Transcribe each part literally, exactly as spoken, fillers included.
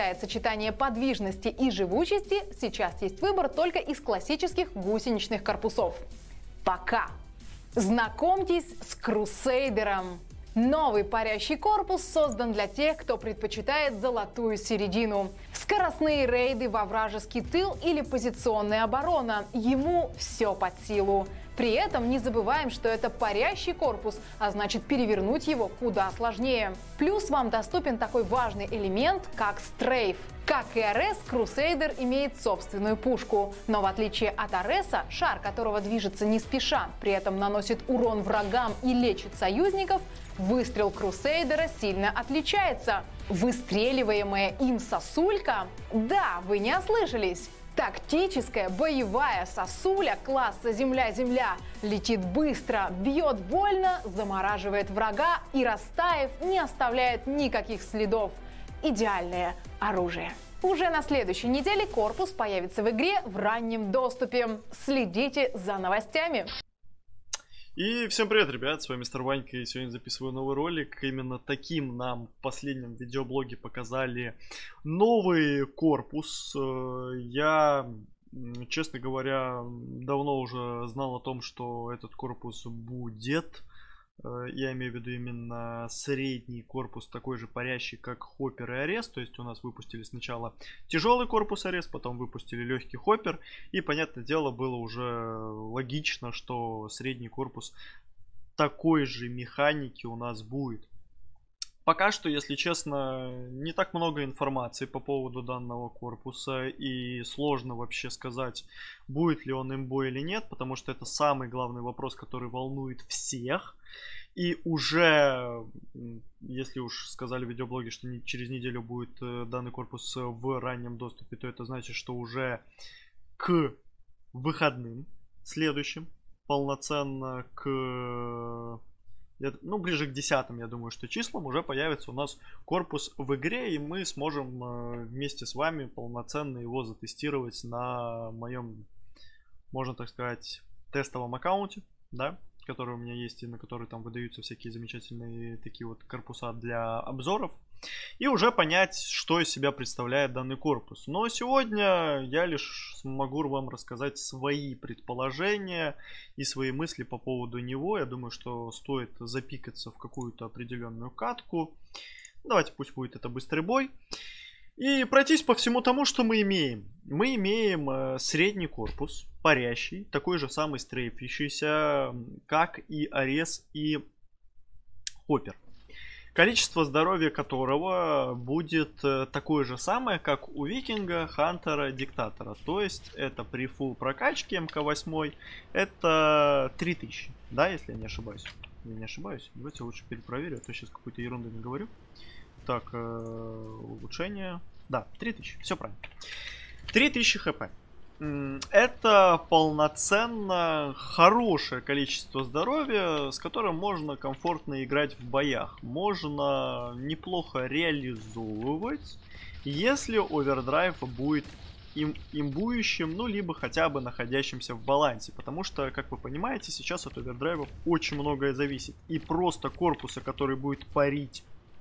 предпочитает сочетание подвижности и живучести, сейчас есть выбор только из классических гусеничных корпусов. Пока! Знакомьтесь с Крусейдером. Новый парящий корпус создан для тех, кто предпочитает золотую середину. Скоростные рейды во вражеский тыл или позиционная оборона. Ему все под силу. При этом не забываем, что это парящий корпус, а значит перевернуть его куда сложнее. Плюс вам доступен такой важный элемент, как стрейф. Как и Арес, Крусейдер имеет собственную пушку. Но в отличие от Ареса, шар которого движется не спеша, при этом наносит урон врагам и лечит союзников, выстрел Крусейдера сильно отличается. Выстреливаемая им сосулька? Да, вы не ослышались. Тактическая боевая сосуля класса «Земля-Земля» летит быстро, бьет больно, замораживает врага и, растаяв, не оставляет никаких следов. Идеальное оружие. Уже на следующей неделе корпус появится в игре в раннем доступе. Следите за новостями. И всем привет, ребят, с вами Мистер Ванька, и сегодня записываю новый ролик. Именно таким нам в последнем видеоблоге показали новый корпус. Я, честно говоря, давно уже знал о том, что этот корпус будет. Я имею в виду именно средний корпус, такой же парящий, как Хоппер и Арес. То есть у нас выпустили сначала тяжелый корпус Арес, потом выпустили легкий Хоппер. И, понятное дело, было уже логично, что средний корпус такой же механики у нас будет. Пока что, если честно, не так много информации по поводу данного корпуса. И сложно вообще сказать, будет ли он имбой или нет. Потому что это самый главный вопрос, который волнует всех. И уже, если уж сказали в видеоблоге, что через неделю будет данный корпус в раннем доступе, то это значит, что уже к выходным следующим, полноценно к... Ну, ближе к десятым, я думаю, что числам уже появится у нас корпус в игре, и мы сможем вместе с вами полноценно его затестировать на моем, можно так сказать, тестовом аккаунте, да, который у меня есть, и на который там выдаются всякие замечательные такие вот корпуса для обзоров. И уже понять, что из себя представляет данный корпус. Но сегодня я лишь смогу вам рассказать свои предположения и свои мысли по поводу него. Я думаю, что стоит запикаться в какую-то определенную катку. Давайте, пусть будет это быстрый бой. И пройтись по всему тому, что мы имеем. Мы имеем э, средний корпус, парящий, такой же самый стрейфящийся, как и Арес и Хоппер. Количество здоровья которого будет такое же самое, как у Викинга, Хантера, Диктатора. То есть это при фулл прокачке эм ка восемь это три тысячи, да, если я не ошибаюсь. Я не ошибаюсь. Давайте лучше перепроверю, а то сейчас какую-то ерунду не говорю. Так, э, улучшение. Да, три тысячи, все правильно. три тысячи хп. Это полноценно хорошее количество здоровья, с которым можно комфортно играть в боях. Можно неплохо реализовывать, если овердрайв будет им, имбующим, ну либо хотя бы находящимся в балансе. Потому что, как вы понимаете, сейчас от овердрайва очень многое зависит. И просто корпуса, который будет парить,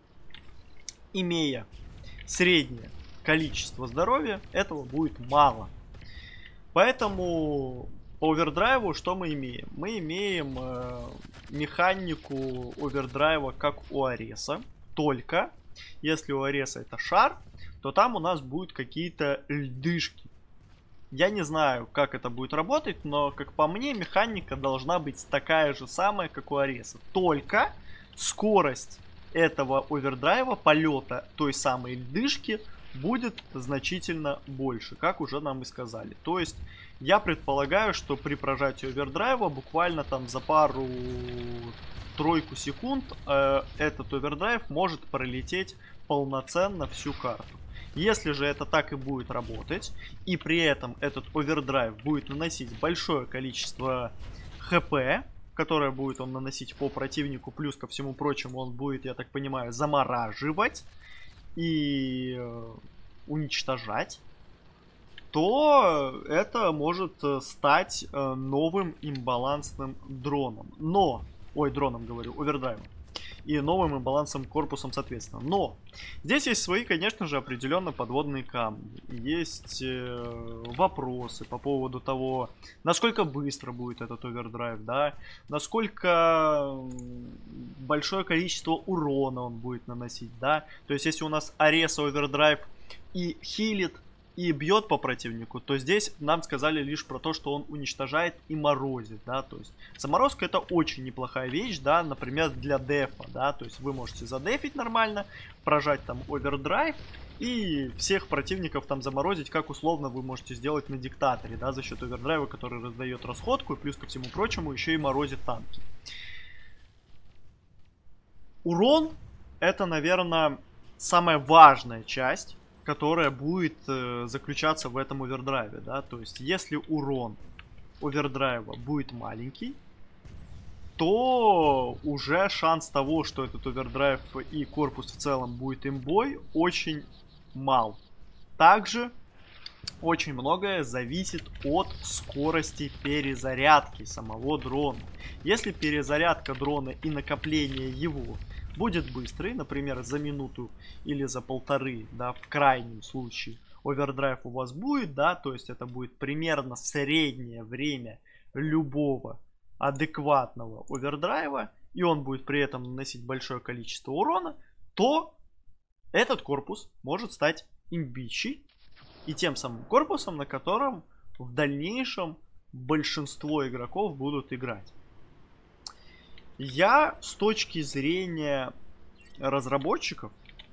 имея среднее количество здоровья, этого будет мало. Поэтому по овердрайву что мы имеем? Мы имеем э, механику овердрайва как у Ареса. Только если у Ареса это шар, то там у нас будут какие-то льдышки. Я не знаю, как это будет работать, но как по мне, механика должна быть такая же самая, как у Ареса. Только скорость этого овердрайва, полета той самой льдышки, будет значительно больше, как уже нам и сказали. То есть я предполагаю, что при прожатии овердрайва буквально там за пару-тройку секунд э, этот овердрайв может пролететь полноценно всю карту. Если же это так и будет работать, и при этом этот овердрайв будет наносить большое количество хп, которое будет он наносить по противнику, плюс ко всему прочему он будет, я так понимаю, замораживать и уничтожать, то это может стать новым имбалансным дроном. Но, ой, дроном говорю, овердрайвом. и новым имбалансным корпусом соответственно. Но здесь есть свои, конечно же, определенно подводные камни. Есть э, вопросы по поводу того, насколько быстро будет этот овердрайв, да, насколько большое количество урона он будет наносить, да. То есть если у нас Арес овердрайв и хилит, и бьет по противнику, то здесь нам сказали лишь про то, что он уничтожает и морозит, да, то есть заморозка это очень неплохая вещь, да, например, для дефа, да, то есть вы можете задефить нормально, прожать там овердрайв и всех противников там заморозить, как условно вы можете сделать на диктаторе, да, за счет овердрайва, который раздает расходку и плюс ко всему прочему еще и морозит танки. Урон это, наверное, самая важная часть, которая будет э, заключаться в этом овердрайве, да, то есть если урон овердрайва будет маленький, то уже шанс того, что этот овердрайв и корпус в целом будет имбой, очень мал. Также очень многое зависит от скорости перезарядки самого дрона. Если перезарядка дрона и накопление его будет быстрый, например, за минуту или за полторы, да, в крайнем случае, овердрайв у вас будет, да, то есть это будет примерно среднее время любого адекватного овердрайва, и он будет при этом наносить большое количество урона, то этот корпус может стать имбичей и тем самым корпусом, на котором в дальнейшем большинство игроков будут играть. Я с точки зрения разработчиков,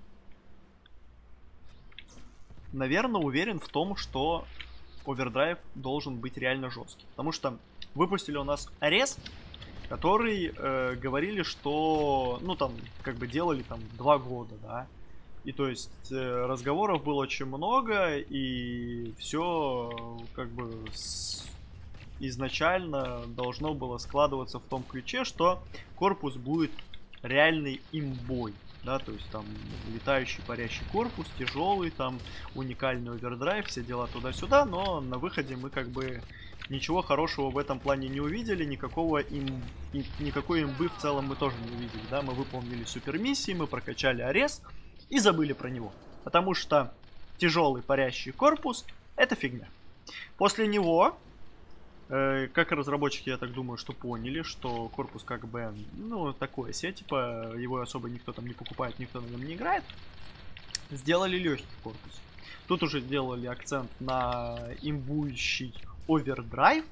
наверное, уверен в том, что овердрайв должен быть реально жесткий. Потому что выпустили у нас Арес, который э, говорили, что, ну там, как бы делали там два года, да. И то есть э, разговоров было очень много, и все как бы с... изначально должно было складываться в том ключе, что корпус будет реальный имбой, да, то есть там летающий парящий корпус, тяжелый, там уникальный овердрайв, все дела туда-сюда, но на выходе мы как бы ничего хорошего в этом плане не увидели, никакого им, никакой имбы в целом мы тоже не увидели, да, мы выполнили супермиссии, мы прокачали Арес и забыли про него, потому что тяжелый парящий корпус это фигня. После него, как разработчики, я так думаю, что поняли, что корпус как бы, ну, такое себе, типа, его особо никто там не покупает, никто на нем не играет, сделали легкий корпус. Тут уже сделали акцент на имбующий овердрайв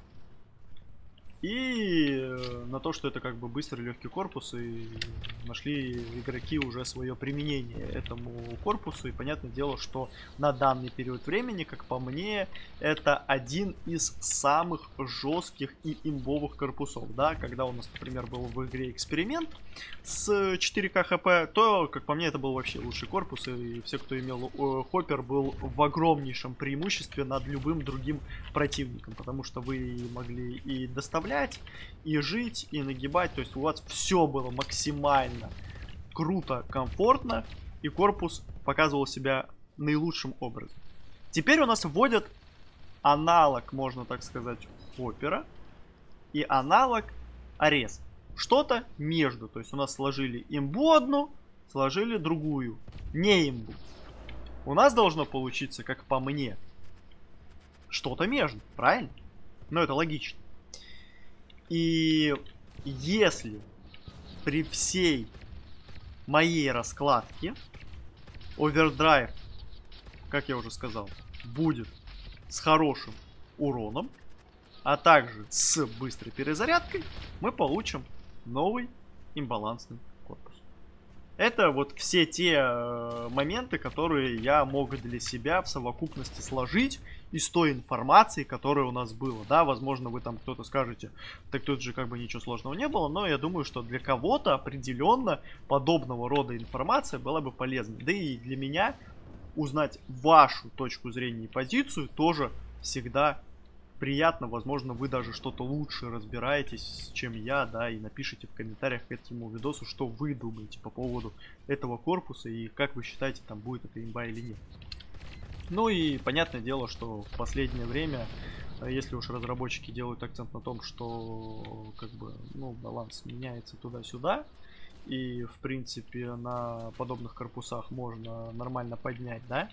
и на то, что это как бы быстрый легкий корпус, и нашли игроки уже свое применение этому корпусу, и понятное дело, что на данный период времени, как по мне, это один из самых жестких и имбовых корпусов, да, когда у нас, например, был в игре Эксперимент с четыре ка хп, то, как по мне, это был вообще лучший корпус, и все, кто имел э, хоппер, был в огромнейшем преимуществе над любым другим противником, потому что вы могли и доставлять, и жить, и нагибать, то есть у вас все было максимально круто, комфортно, и корпус показывал себя наилучшим образом. Теперь у нас вводят аналог, можно так сказать, хоппера и аналог Арес. Что-то между, то есть у нас сложили имбу одну, сложили другую, не имбу. У нас должно получиться, как по мне, что-то между, правильно? Но это логично. И если при всей моей раскладке овердрайв, как я уже сказал, будет с хорошим уроном, а также с быстрой перезарядкой, мы получим новый имбалансный корпус. Это вот все те э, моменты, которые я мог для себя в совокупности сложить из той информации, которая у нас была. Да, возможно, вы там кто-то скажете, так тут же как бы ничего сложного не было, но я думаю, что для кого-то определенно подобного рода информация была бы полезна. Да и для меня узнать вашу точку зрения и позицию тоже всегда приятно. Возможно, вы даже что-то лучше разбираетесь, чем я, да, и напишите в комментариях к этому видосу, что вы думаете по поводу этого корпуса и как вы считаете, там будет это имба или нет. Ну и понятное дело, что в последнее время, если уж разработчики делают акцент на том, что как бы, ну, баланс меняется туда-сюда, и, в принципе, на подобных корпусах можно нормально поднять, да,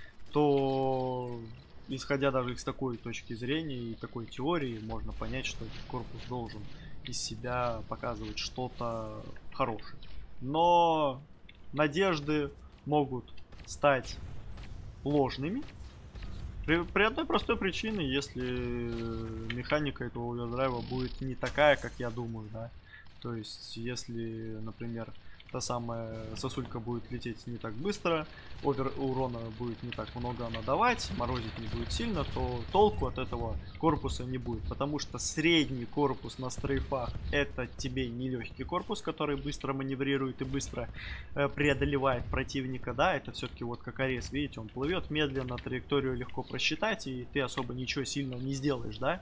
то, исходя даже из такой точки зрения и такой теории, можно понять, что этот корпус должен из себя показывать что-то хорошее. Но надежды могут стать ложными при, при одной простой причине: если механика этого овердрайва будет не такая, как я думаю, да. То есть, если, например, та самая сосулька будет лететь не так быстро, овер урона будет не так много она давать, морозить не будет сильно, то толку от этого корпуса не будет. Потому что средний корпус на стрейфах — это тебе не легкий корпус, который быстро маневрирует и быстро э, преодолевает противника, да, это все-таки вот как Арес, видите, он плывет медленно, траекторию легко просчитать, и ты особо ничего сильного не сделаешь, да.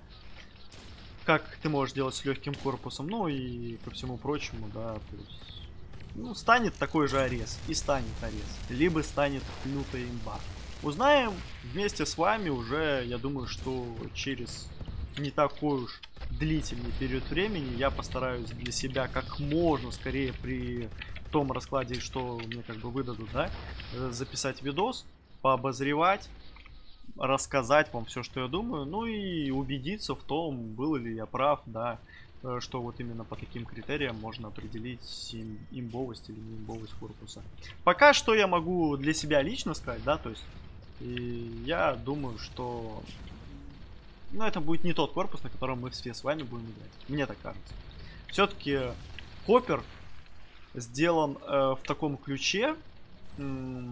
Как ты можешь делать с легким корпусом, ну и ко всему прочему, да, то есть... Ну, станет такой же Арес, и станет Арес, либо станет лютая имба. Узнаем вместе с вами уже, я думаю, что через не такой уж длительный период времени. Я постараюсь для себя как можно скорее при том раскладе, что мне как бы выдадут, да, записать видос, пообозревать, рассказать вам все, что я думаю, ну и убедиться в том, был ли я прав, да, что вот именно по таким критериям можно определить им, имбовость или не имбовость корпуса. Пока что я могу для себя лично сказать, да, то есть и я думаю, что ну, это будет не тот корпус, на котором мы все с вами будем играть. Мне так кажется. Все-таки Хоппер сделан э, в таком ключе, э,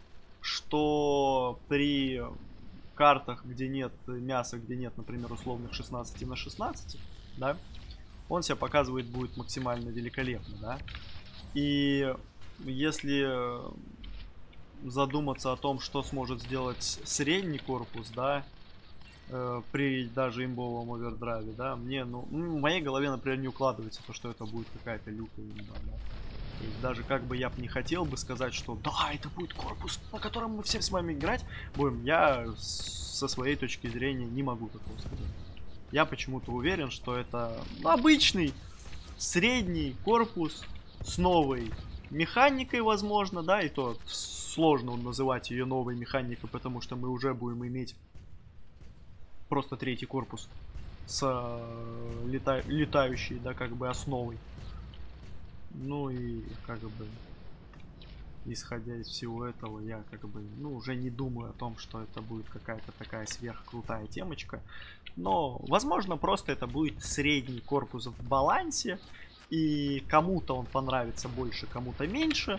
что при картах, где нет мяса, где нет, например, условных шестнадцать на шестнадцать, да, он себя показывает будет максимально великолепно, да. И если задуматься о том, что сможет сделать средний корпус, да, э, при даже имбовом овердрайве, да, мне, ну, в моей голове, например, не укладывается то, что это будет какая-то лютая имба, да. То есть даже как бы я бы не хотел бы сказать, что да, это будет корпус, на котором мы все с вами играть будем, я со своей точки зрения не могу такого сказать. Я почему-то уверен, что это обычный средний корпус с новой механикой, возможно, да, и то сложно называть ее новой механикой, потому что мы уже будем иметь просто третий корпус с э, лета летающей, да, как бы основой. Ну и как бы исходя из всего этого, я как бы, ну, уже не думаю о том, что это будет какая-то такая сверхкрутая темочка. Но, возможно, просто это будет средний корпус в балансе. И кому-то он понравится больше, кому-то меньше.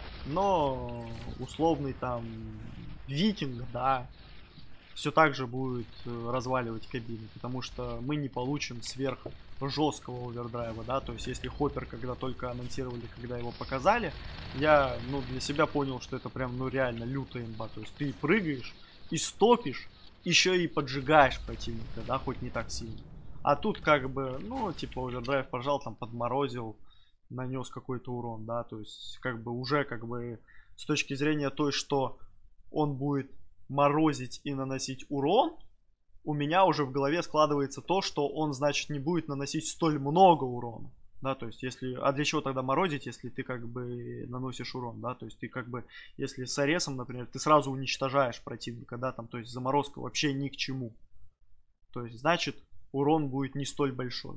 Но условный там викинг, да, все так же будет разваливать кабины. Потому что мы не получим сверх жесткого овердрайва, да, то есть если Хоппер, когда только анонсировали, когда его показали, я, ну, для себя понял, что это прям, ну, реально лютая имба, то есть ты прыгаешь и стопишь, еще и поджигаешь противника, да, хоть не так сильно. А тут как бы, ну, типа овердрайв пожал, там подморозил, нанес какой-то урон, да, то есть как бы уже как бы с точки зрения той, что он будет морозить и наносить урон, у меня уже в голове складывается то, что он, значит, не будет наносить столь много урона. Да, то есть, если... А для чего тогда морозить, если ты как бы наносишь урон, да? То есть, ты как бы, если с Аресом, например, ты сразу уничтожаешь противника, да, там, то есть, заморозка вообще ни к чему. То есть, значит, урон будет не столь большой.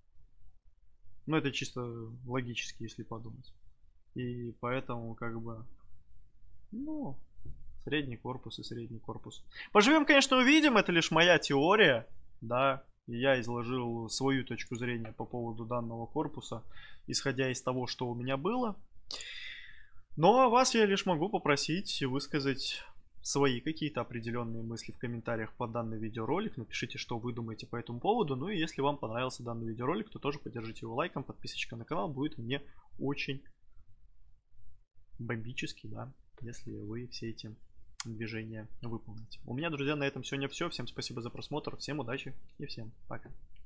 Ну, это чисто логически, если подумать. И поэтому, как бы, ну... Средний корпус и средний корпус. Поживем, конечно, увидим. Это лишь моя теория. Да. И я изложил свою точку зрения по поводу данного корпуса, исходя из того, что у меня было. Но вас я лишь могу попросить высказать свои какие-то определенные мысли в комментариях под данный видеоролик. Напишите, что вы думаете по этому поводу. Ну и если вам понравился данный видеоролик, то тоже поддержите его лайком. Подписочка на канал будет мне очень бомбический, да, если вы все эти движения выполните. У меня, друзья, на этом сегодня все. Всем спасибо за просмотр, всем удачи и всем пока.